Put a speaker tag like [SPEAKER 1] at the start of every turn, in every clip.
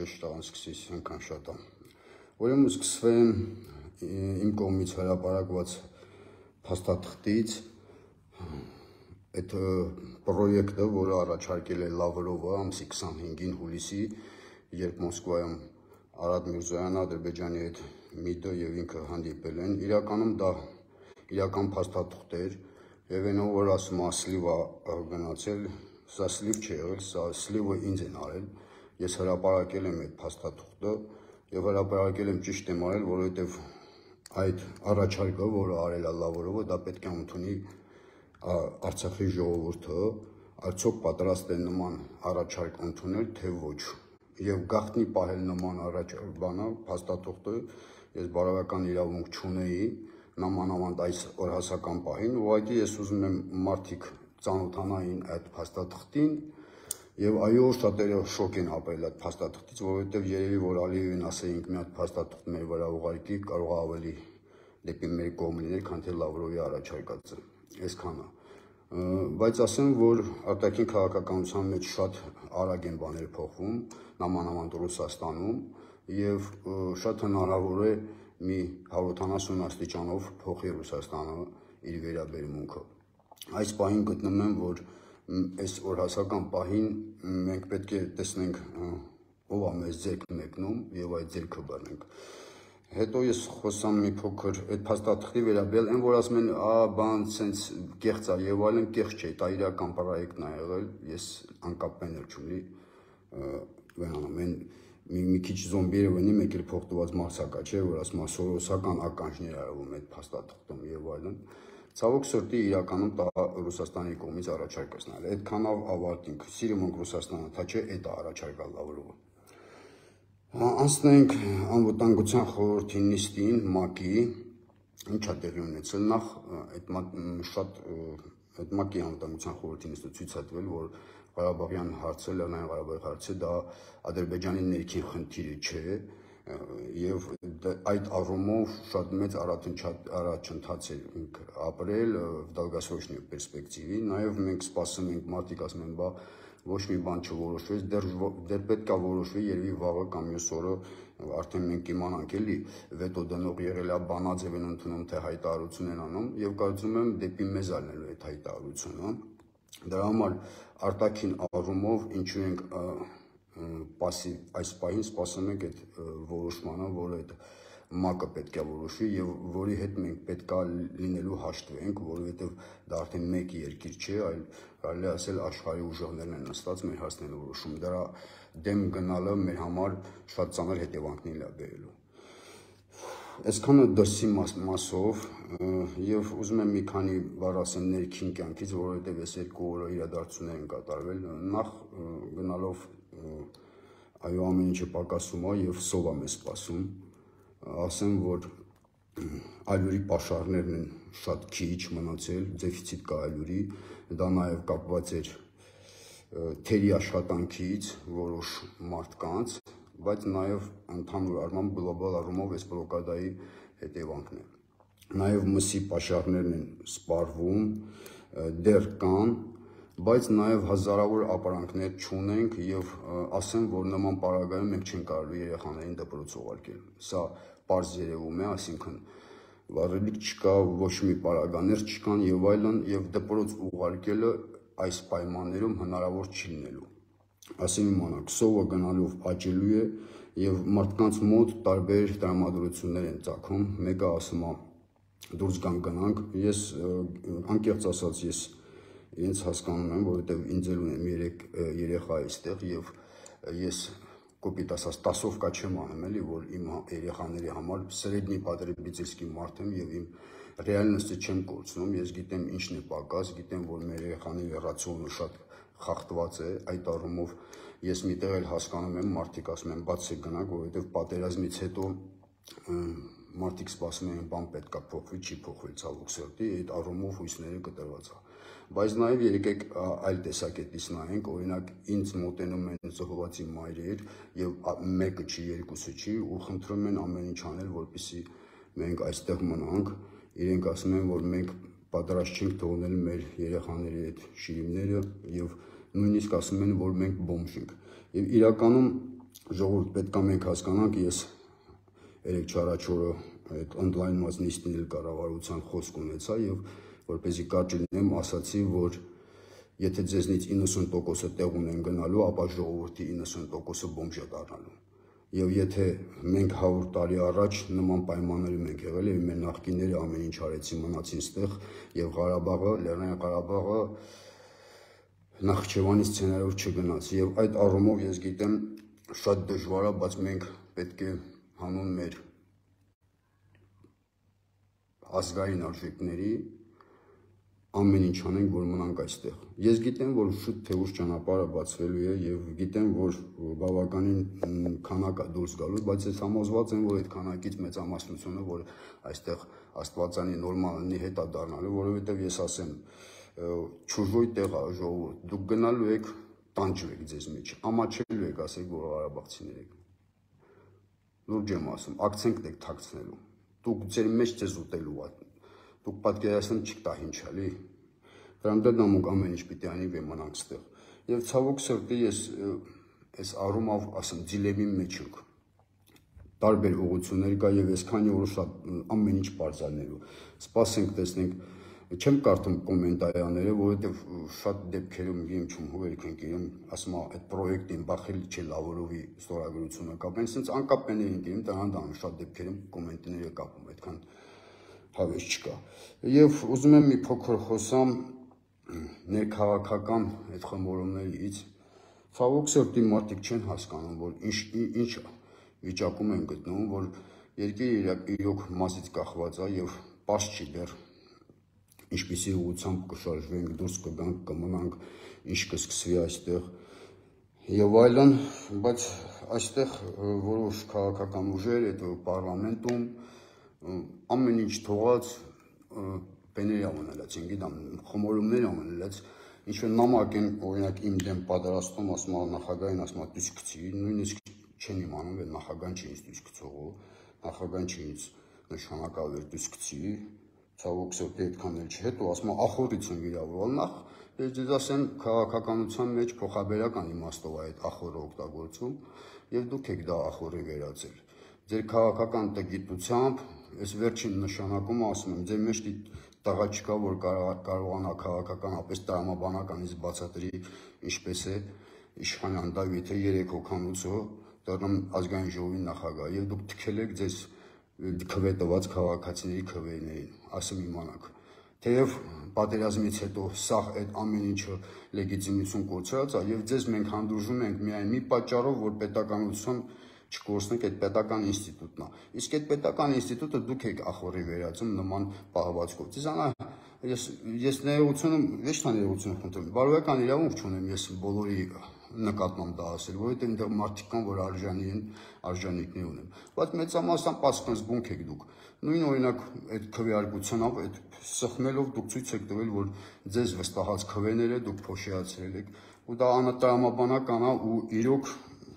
[SPEAKER 1] շտան սկսես այնքան շատ է։ Ուրեմն սկսվեմ իմ կողմից հրապարակված փաստաթղթից այդ պրոյեկտը, որը առաջարկել է Լավրովը ամսի 25-ին հուլիսի, երբ Մոսկվայում Արադ Միրզոյանը Ադրբեջանի հետ ՄԻԴ եւ ինքը հանդիպել են, իրականում դա իրական փաստաթուղթ էր եւ այնով որ ասում է սլիվա գնացել, սա սլիվ չի եղել, սա սլիվը ինձ են արել, ես հրապարակել եմ այդ փաստաթուղթը եւ հրապարակել եմ ճիշտ եմ արել, որովհետեւ այդ առաջարկը, որը արել է Լավրովը, դա պետք է ընդունի Արցախի ժողովուրդը, արդյոք պատրաստ է նման առաջարկ ընդունել, թե ոչ։ Եվ գաղտնի պահել նման բանը, փաստաթուղթը, ես բարոյական իրավունք չունեի, նամանավանդ այս օրհասական պահին, ուղղակի ես ուզում եմ մարդիկ ծանոթանային այդ փաստաթղթին, եւ այո, շատերը շոկ են ապրել այդ փաստաթղթից, որովհետեւ երևի որ Ալիևին ասեինք մի հատ փաստաթղթ մեր վրա ուղարկի, կարող է ավելի դեպի մեր կողմ լիներ, քան թե Լավրովի առաջարկածը, այսքանը։ Բայց ասեմ, որ արտաքին քաղաքականության մեջ շատ արագ են բաներ փոխվում, նամանավանդ Ռուսաստանում, եւ շատ հնարավոր է մի 170 աստիճանով փոխի Ռուսաստանը իր վերաբերմունքը։ Այս պահին գտնում եմ, որ այս օրհասական պահին մենք պետք է տեսնենք ով է մեզ ձեռք մեկնում եւ այդ ձեռքը բռնենք։ Հետո ես խոսամ մի փոքր այդ փաստաթղթի վերաբերյալ, այն որ ասում են, բան sense կեղծ է եւ այլն, կեղծ չէ, դա իրական պրոյեկտն է եղել, ես անկապ բաներ չունի, բանանում մի քիչ զոմբիերը վնի, մեկ էլ փոխտված մարսակա, չէ, որ ասում է սորոսական ականջներ արվում այդ փաստաթղթում եւ այլն։ Ցավոք սրտի իրականում դա Ռուսաստանի կողմից առաջարկած է։ Այդքանով ավարտինք, սիրում ենք Ռուսաստանը, թա չէ, այդ է առաջարկալ Լավրովը։ Անցնենք անվտանգության խորհրդի նիստին, ՄԱԿ-ի, ինչ է տեղի ունեցել, նախ այդ ՄԱԿ-ի անվտանգության խորհրդի նիստը ցույց է տվել, որ Ղարաբաղյան հարցը, Լեռնային Ղարաբաղի հարցը դա Ադրբեջանի ներքին խնդիրը չէ, եւ այդ առումով շատ մեծ առաջընթաց է ապրել դալգասրոչնի պերսպեկտիվի, նաեւ մենք սպասում ենք, մարդիկ ասում են, բա ոչ մի բան չորոշվեց, դեռ պետք է որոշվի, երևի վաղը կամ մյուս օրը արդեն մենք իմանանք էլի, վետո դնող եղել է, բանաձև են ընդունում, թե հայտարարություն են անում, եւ կարծում եմ դեպի մեզ ալնելու այդ հայտարարությունը։ Դրա համար արտաքին առումով ինչու ենք այս պահին սպասում ենք այդ որոշմանը, որ այդ ՄԱԿ-ը պետք է որոշվի եւ որի հետ մենք պետք է լինելու հաշտվենք, որովհետեւ դա արդեն մեկ երկիր չէ, այլ կարելի ասել աշխարհի ուժեղներն են նստած մեր հասնելու որոշում։ Դրա դեմ գնալը մեր համար շատ ծանր հետևանքներ է բերելու։ Այսքանը դրսի մասով եւ ուզում եմ մի քանի բառ ասեմ ներքին կյանքից, որովհետեւ այս երկու օրը իրադարձություններ են կատարվել։ Նախ գնալով այո ամեն ինչը պակասում է եւ սով է մեզ սպասում, ասեմ, որ այլուրի պաշարներն են շատ քիչ մնացել, դեֆիցիտ կա այլուրի, դա նաեւ կապված էր թերի աշխատանքից որոշ մարդկանց, բայց նաեւ ընդհանուր առմամբ գլոբալ առումով այս բլոկադայի հետևանքն է։ Նաեւ մսի պաշարներն են սպառվում, դեռ կան, բայց նաեւ հազարավոր ապարանքներ չունենք եւ ասեմ, որ նման պարագայում մենք չենք կարող երեխաներին դպրոց ուղարկել։ Սա պարզ երևում է, այսինքն վառելիք չկա, ոչ մի պարագաներ չկան եւ այլն, եւ դպրոց ուղարկելը այս պայմաններում հնարավոր չի լինելու։ Ասեմ իմանաք, սովը գնալով աճելու է եւ մարդկանց մոտ տարբեր տրամադրություններ են ծագում, մեկը ասում է դուրս գանք, ես անկեղծ ասած ես ինձ հասկանում եմ, որովհետեւ ինձ էլ ունեմ 3 երեխա այստեղ եւ ես կոպիտ ասած տասովկա չեմ անում էլի, որ իմ երեխաների համար սրեդնի պատրեպիցիլսկի մարդ եմ եւ իմ ռեալնստը չեմ կորցնում, ես գիտեմ ինչն է պակաս, գիտեմ, որ մեր երեխաների ռացիոնը շատ խախտված է, այդ առումով ես միտեղ էլ հասկանում եմ, մարդիկ ասում են, բաց է գնանք, որովհետեւ պատերազմից հետո մարդիկ սպասում են, բան պետք է փոխվի, չի փոխվել ցավոք սրտի, այդ առումով հույսները կտրված է։ Բայց նաեւ եկեք այլ տեսակետից նայենք, օրինակ ինձ մոտենում են զոհվածի մայրեր եւ մեկը չի, երկուսը չի ու խնդրում են ամեն ինչ անել, որպեսզի մենք այստեղ մնանք, իրենք ասում են, որ մենք պատրաստ չենք թողնել մեր երեխաների այդ շիրիմները եւ նույնիսկ ասում են, որ մենք բոմժ ենք։ Եվ իրականում ժողովուրդ պետք է մենք հասկանանք, ես 3-4 օրը այդ ընդլայնված նիստին կառավարության խոսք ունեցա եւ որպեսզի կարճ լինեմ, ասացի, որ եթե ձեզնից 90%-ը տեղ ունեն գնալու, ապա ժողովրդի 90%-ը բոմժ է դառնալու։ Եվ եթե մենք 100 տարի առաջ նման պայմաններում ենք եղել եւ մեր նախկինները ամեն ինչ արեցին, մնացին ստեղ եւ Ղարաբաղը, Լեռնային Ղարաբաղը Նախճեվանի սցենարով չգնաց եւ այդ առումով ես գիտեմ շատ դժվար է, բայց մենք պետք է հանուն մեր ազգային արժեքների ամեն ինչ անենք, որ մնանք այստեղ։ Ես գիտեմ, որ շուտ թե ուշ ճանապարհը բացվելու է եւ գիտեմ, որ բավականին քանակ է դուրս գալու, բայց ես համոզված եմ, որ այդ քանակից մեծամասնությունը, որ այստեղ Աստվածանի նորմալնի հետ է դառնալու, որովհետեւ ես ասեմ, չուժոյ տեղ է ժողովուրդ, դուք գնալու եք, տանջվեք ձեզ մեջ, ամաչելու եք, ասեք, որ Ղարաբաղցիներ եք։ Լուրջ եմ ասում, ակցենտ եք թաքցնելու, դուք ձեր մեջ ձեզ ուտելու եք։ Դուք պատկերացնում չեք տա ինչ ալի, դրան դամուկ ամեն ինչ պիտի անի վե մնանք ստեղ։ Եվ ցավոք սրտի ես այս առումով ասեմ դիլեմի մեջ ենք։ Տարբեր ուղղություններ կա եւ այսքանի որ շատ ամեն ինչ բարձրանալու։ Սպասենք, տեսնենք, չեմ կարդում կոմենտարիաները, որովհետեւ շատ դեպքերում իմչում հուվերք են կերում, ասում այդ պրոյեկտին բախել չէ Լավրովի ստորագրությունը կապեն, sense անկապներ են կերում, դրան շատ դեպքերում կոմենտները կապում, այդքան հավես չկա։ Եվ ուզում եմ մի փոքր խոսամ ներքաղաքական այդ խմորումներից։ Ցավոք սրտի մարդիկ չեն հասկանում, որ ինչ վիճակում են գտնվում, որ երկիրը իրոք մասից կախված է եւ պարզ չի դեռ ինչպիսի ուղղությամբ կշարժվենք, դուրս կգանք, կմնանք, ինչ կսկսվի այստեղ եւ այլն, բայց այստեղ որոշ քաղաքական ուժեր, այդ պարլամենտում ամեն ինչ թողած բեների ունենալած, գիտեմ, խմորումներ ունենալած, ինչ որ նամակ են օրինակ իմ դեմ պատրաստում, ասում նախագահին, ասում դուրս գցի, նույնիսկ չեն իմանում, որ նախագահն չի ինձ դուրս գցողը, նախագահն չի ինձ նշանակալու դուրս գցի, ցավոք սրտի այդքան էլ չի, հետո ասում ախորից են վիրավորվել, նախ ես դες ասեմ քաղաքականության մեջ փոխաբերական իմաստով է այդ ախորը օգտագործում եւ դուք եք դա ախորի վերածել։ Ձեր քաղաքական տգիտությամբ այս վերջին նշանակումը ասում եմ, ձեր մեջ տղա չկա, որ կարողանա քաղաքականապես տրամաբանականից բացատրի ինչպես է Իշխանյան Դավիթը 3 հոգանոցը դառնում ազգային ժողովի նախագահ եւ դուք թքել եք ձեզ քվե տված քաղաքացիների քվեներին, ասեմ իմանաք։ Թեև պատերազմից հետո սա այդ ամեն ինչը լեգիտիմություն կոչած է եւ ձեզ մենք հանդուրժում ենք միայն մի պատճառով, որ պետականություն չկորցնենք այդ պետական ինստիտուտն է։ Իսկ այդ պետական ինստիտուտը դուք եք ախորի վերածում նման պահվածքով։ Ձեզանա ես ներողություն, ոչ թե ներողություն խնդրում, բարոյական իրավունք չունեմ ես բոլորի նկատմամբ դա ասել, որովհետեւ այնտեղ մարդիկ կան, որ արժանի են, արժանինքներ ունեն։ Բայց մեծամասամբ պասխանսբունք եք դուք։ Նույն օրինակ այդ քվեարկությունով, այդ սխմելով դուք ցույց եք տվել, որ ձեզ վստահած քվեները դուք փոշիացրել եք, ու դա անտրամաբանական է ու իրոք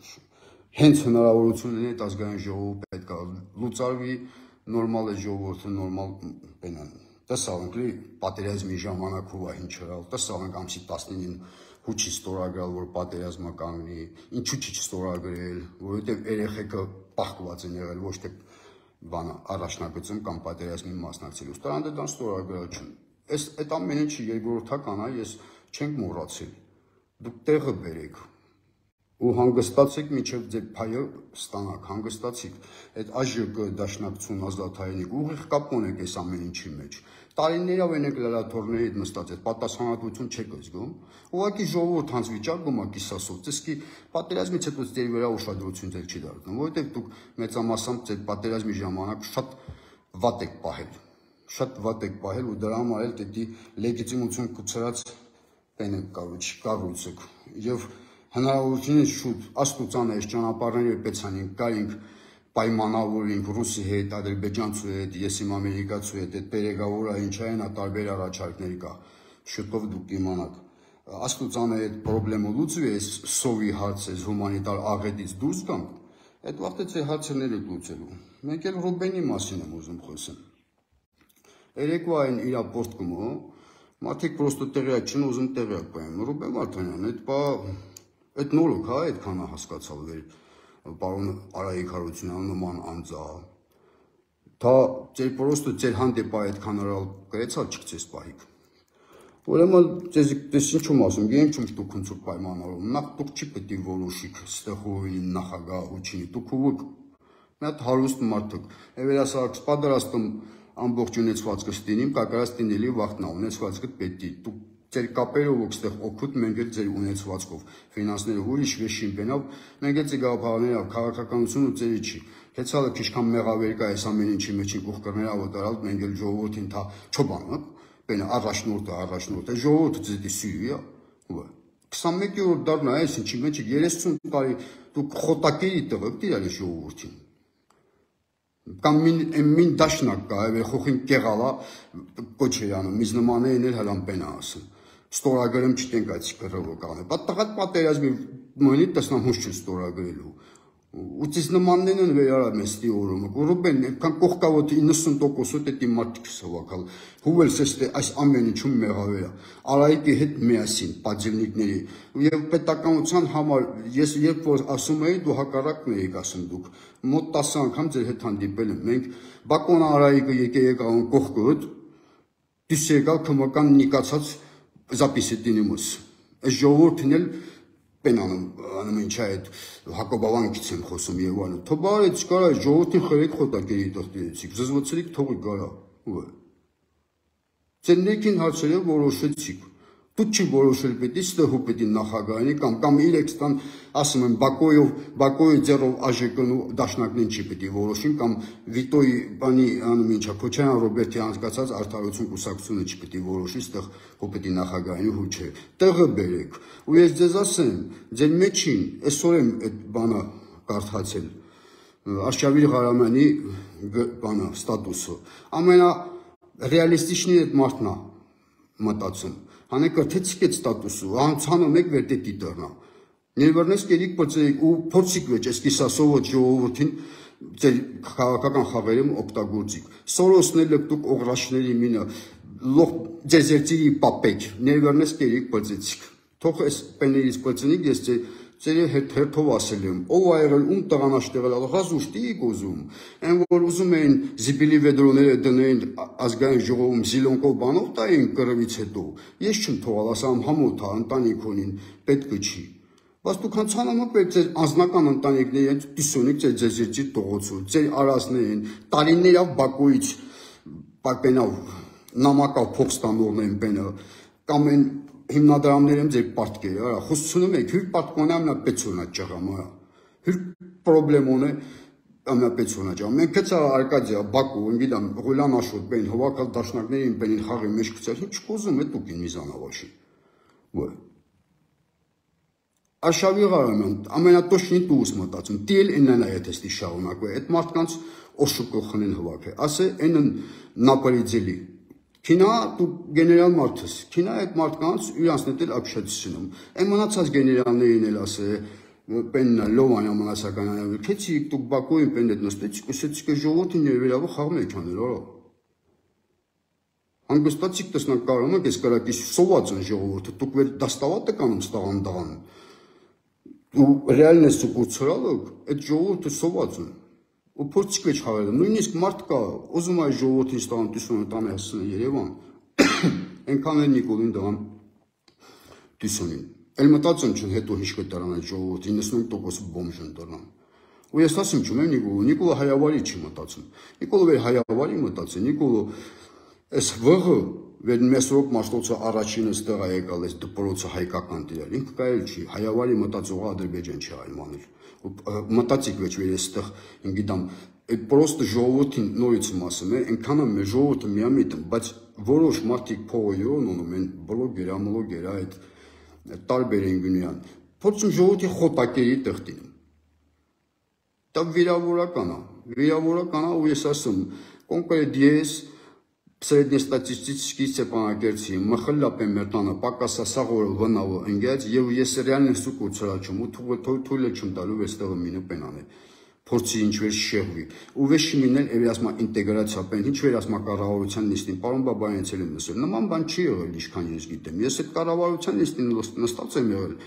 [SPEAKER 1] հենց հնարավորություն ունի այդ ազգային ժողովը պետք է լուծարվի, նորմալ է ժողովուրդը, նորմալ բենան։ Տեսավ ենք լի պատերազմի ժամանակ ով ինչ հրալ, տեսավ ենք ամսի 19-ին հուչի ստորագրալ, որ պատերազմը կանգնի, ինչու չի ստորագրել, որովհետև երեխեքը պահկված են եղել, ոչ թե բանը առաջնագծում կամ պատերազմին մասնակցելու։ Ստանդը դա ստորագրել չուն։ Այդ ամեն ինչը երկրորդական է, ես չենք մոռացել։ Դուք տեղը բերեք ու հանգստացեք մինչև ձեր փայը ստանաք, հանգստացեք, այդ ԱԺԿ դաշնակցություն ազատայինիկ ուղիղ կապ ունեք այս ամեն ինչի մեջ, տարիներով ենք լրատվորների հետ նստած, այդ պատասխանատվություն չեք զգում, ուղղակի ժողովուրդ հանձվիճակում է կիսասոց, իսկ պատերազմից հետո ձեր վրա ուշադրություն ձեր չի դարձնում, որովհետև դուք մեծամասամբ ձեր պատերազմի ժամանակ շատ վատ եք պահել ու դրա համար էլ դեպի լեգիտիմություն կցրած բան եք կառուցեք եւ հնարավորությունից շուտ աստուծան այս ճանապարհները պետք կարինք պայմանավորենք Ռուսի հետ, ադրբեջանցու հետ, ես իմ ամերիկացու հետ, այդ բերեգավորը ինչային է տարբեր առաջարկներ կա, շուտով դուք իմանաք։ Աստուծանը այդ խնդրումը լուծվի, այս սովի հարցը, հումանիտար աղետից դուրս գանք, այդ վաղտից է հարցերներ եք լուծելու։ Մենք էլ Ռուբենի մասին եմ ուզում խոսեմ։ Երեկվա այն իր պոստկումը, մարդիկ պրոստը տեղյակ չեն ուզում տեղյակ պայեմ։ Ռուբեն Վարդանյան, այդ նորոք, այդքան է հասկացալ վեր։ պարոն Արայիկ Հարությունյանը նման անձա։ Դա ձեր պրոստը ձեր հանդեպ այդքան հրալ կրեցալ չկցես պահիկ։ Ուրեմն ձեզ ինչում ասում, գենք չում դուք ընձուր պայմանարում, նախ դուք չի պետք է որոշիք ստեղ ովին նախագահ ուչինի, դուք ուղուկ մի հատ հարուստ մարդիկ, վերասարքս պատրաստում ամբողջ ունեցվածքը ստինիմ, կակարած տինելի վախտնա, ունեցվածքը պետք է, դուք ձեր կապերով եք ստեղ օգուտ, մենք էլ ձեր ունեցվածքով, ֆինանսները ուրիշ վեշին բենավ, մենք էլ ծիգաղապահաներով, քաղաքականությունը ձերի չի, հեցալը քիչքան մեղավեր կա այս ամեն ինչի մեջին կուղկրներով վտարալ, մենք էլ ժողովրդին թա չոբանակ, բենը առաջնորդը, ժողովուրդը ձեզի սույրի, 21-րդ դարն է այս ինչի մեջ 30 տարի դուք խոտակերի տղեք դիրալի ժողովրդին։ Կամ մին դաշնակ կա, խոխին կեղալա կոչերյանը, միզ նմանեին էլ հլան պենա ասում։ Ստորագրեմ չտենք այդ կրվը կանը, պատտղատ պատերազմի մոնի տեսնամ հուշ չն ստորագրելու։ Ուծիս նմաններն են վերարար մեզ տիորումը, Ռուբեն, կան կողկավոտ 90% էտի մարդիկս հվակալ, հուվել սեստե այս ամեն ինչում մեղավերա, Արայիկի հետ միասին, պատժելնիկների, և պետականության համար, ես երբ որ ասում էի, դու հակառակն էիք ասում դուք, մոտ 10 անգամ ձեր հետ հանդիպել եմ, մենք Բակոն Արայիկը եկան կողքոտ, դուս եկալ կմական նիկացած զապիսետինիմուս, այս ժողովուրդին էլ Պենանում ինչա այդ հակոբավանքից եմ խոսում և այլն, թոբար է չկար այս ժողովրդին խրեք խոտակերի տղտիրեցիք, զզվացրիք թողի գարա, ձեր ներքին հարցերով որոշեցիք, դուք չի որոշել պետի ստեղու պետի նախագահանի կամ իրեք ստան ասում եմ Բակոյի ձեռով ԱԺԿ-նու դաշնակնին չի պետի որոշին կամ Վիտոյի բանի անում ինչա Քոչարյան Ռոբերտի անցկացած արդարություն կուսակցությունը չի պետի որոշի ստեղ հո պետի նախագահանի հու չէ, տեղը բերեք, ու ես ձեզ ասեմ, ձեր մեջին այսօր եմ այդ բանը կարդացել, Արշավիր Ղարամյանի բանը ստատուսը, ամենարեալիստիչնի այդ մարդն է մտածում, հանեք կրթեցիք այդ ստատուսը, ցանում եք վերտետի դռնա, ներվերնես կերիք պրծեիք ու փորձիք վեճ ես կիսասով ոտ ժողովորդին ձեր քաղաքական խաղերում օգտագործիք, Սորոսնել եք դուք օղրաշների մինը, ձեզերցիի պապեք, ներվերնես կերիք պրծեցիք, թող այս պեներից պրծնիք ես ձերի հերթով ասել եմ, ով այրել ում տղանաշտեղել աղազ ուշտիիկ ուզում, են որ ուզում էին զիպիլի վեդրոները դնեին ազգային ժողովում զիլոնկով բանով տային կրվից հետո, ես չմ թողալ, ասամ համոթա, ընտանիքոնին, պետքը չի, բայց դուք հանցանամը պետք ձեր անձնական ընտանիքների են տիսոնիք ձեր ձեզիրջի տողոցու, ձեր արասներին, տարիներավ բակոյից պայպենավ, նամակավ փողստանողներին պենը, կամ են հիմնադրամներում ձեր պարտկերը, խոսությունում եք, հյուր պարտկոնը ամնա պեցոնա ճղամա, հյուր պրոբլեմոն է ամնա պեցոնա ճղամա, մենք կեցա Արկադիա, Բակու, ընգիդամ, Ղուլան Աշոտ, բեն, հովակալ դաշնակներին բենին խաղի մեջ կցար, ինչ կոզում է տուկին միզանավաշի, Արշավի Ղարամյան, ամենատոշնի տուս մտածում, տիել իննան այդ էստի շաղունակվե, այդ մարդկանց օշուկը խնին հվակ է, ասե ենն նապարիձելի, Քինա դու գեներալ մարդս, քինա այդ մարդկանց իրանցն էլ ապշեցնում։ Այն մնացած գեներալներին էլ ասե պեննա լովանյա մնացականանյա, քեցիք դուք Բակոյին պեն այդ նստեցիք, ասեցիք ժողովրդին ներվերավը խաղում եք անել, արա։ Հանգստացիք տեսնանք կարում եք, ես կարակի սոված են ժողովուրդը, դուք վեր դաստավատ եք անում ստաղանդաղան։ Ու ռեալն ես ու կուրցրալ եք, այդ ժողովուրդը սոված են։ Ու փորձիկ վեճ խաղերը, նույնիսկ մարդ կա, ուզում այ ժողովրդին ստաղան տիսոնը տանը հասցնը Երևան, ենքան է Նիկոլին դղան տիսոնին, էլ մտածում չն հետո հիշ կտարան այդ ժողովորդ, 95% բոմժ են դրնան, ու ես ասում չում եմ Նիկոլը հայավարի չի մտածում, Նիկոլը վեր հայավարի մտածի, Նիկոլը այս վղը վեր Մեսրոպ Մաշտոցը առաջինը ստեղ է եկալ այս դպրոցը հայկական դիրալ, ինքը կայել չի, հայավարի մտածողը Ադրբեջան չի այլմանել, մտածիկ վեճ վեր էստեղ, ինգիդամ, այդ պրոստը ժողովորդին նորիցում ասում է, ենքան եմ մեր ժողովորդը միամիտում, բայց որոշ մարդիկ փողը յոն ունում են, բլոգերա, մլոգերա, այդ տարբեր են գունյան, փորձում ժողովորդի խոտակերի տղտինում, դա վիրավորական է, ու ես ասում, կոնկրետ ես, Սրեդնեստատիստический Ստեփանակերտի մխլապեն մեր տանը պակասասաղորը վնավը ընգյաց և ես ռեալն եմ սուկ ու ծրաչում ու թույլ չմ տալու վեստեղը մինը պենան է փորձի ինչ-վեր շեղվի ու վեշի մինել էվիասմա ինտեգրացիա պեն ինչ-վեր ասմա կառավարության նիստին պարոն Բաբայանցել եմ նսել նման բան չի եղել ինչքան ես գիտեմ ես այդ կառավարության նիստին նստած եմ եղել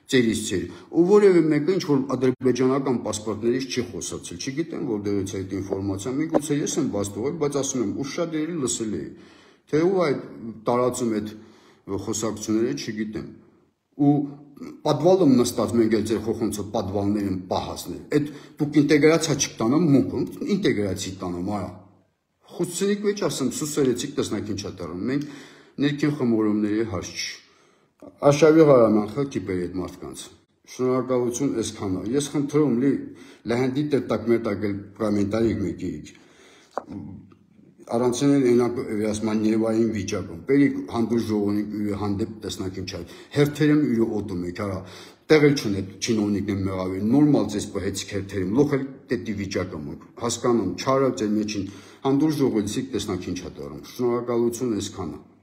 [SPEAKER 1] ծերից ծեր, ու որևէ մեկը ինչ որ ադրբեջանական պասպորտներից չի խոսացել, չգիտեմ որտեղից է այդ ինֆորմացիան, միգուցե ես եմ բաց թողել, բայց ասում եմ, ուշադիրի լսել էի, թե ով այդ տարածում այդ խոսակցությունները չգիտեմ, ու պատվալում նստած մենք էլ ձեր խոխոնցը պատվալներ են պահածներ, այդ դուք ինտեգրացիա չկտանամ մունքը, ինտեգրացի տանամ, արա, խուցերիք վեճ ասեմ, սուսերեցիք տեսնակ ինչա տառում, մենք ներքին խմորումների հարց չի, Աշավի Ղարամանխը կիպերի այդ մարդկանց, շնորհակալություն այսքան է, ես խնդրում լի լահնդի տետակ մետակ էլ կոմենտարիք մեկիրիք, Առանցիներ ենակ վերասման ներվային վիճակում, պերիք հանդուր ժողոնիկ ուրի հանդեպ տեսնակ ինչա, հերթերեմ ուրի օտում եք, հարա, տեղել չն էդ չինովնիկն եմ մեղավեր, նորմալ ձեզ պհեցիք հերթերեմ, լոխ էլ տետի վիճակում եք, հասկանում, չարը ձեր մեջին, հանդուր ժողոյցիք տեսնակ ինչա տարում, շնորհակալություն այսքան է։